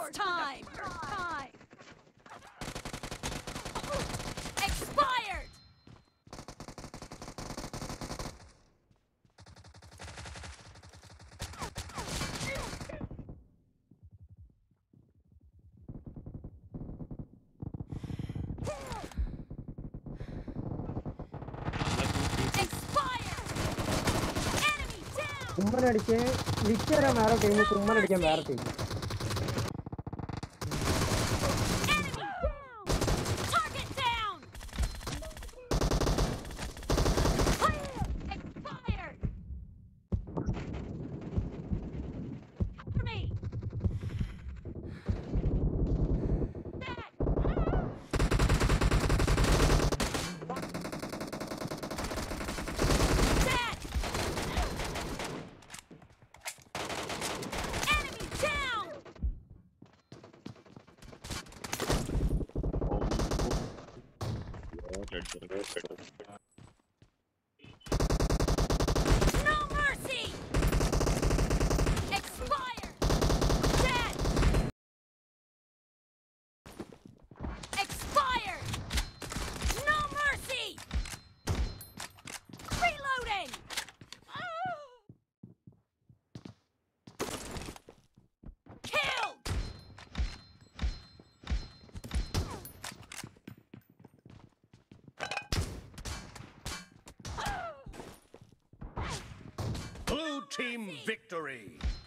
It's time! Time! Expired! കുമ്മൻ അടിക്കാൻ വിറ്റരാൻ വേറെ team കുമ്മൻ അടിക്കാൻ വേറെ team No mercy! Expired! Dead! Expired! No mercy! Reloading! Killed! Blue team victory!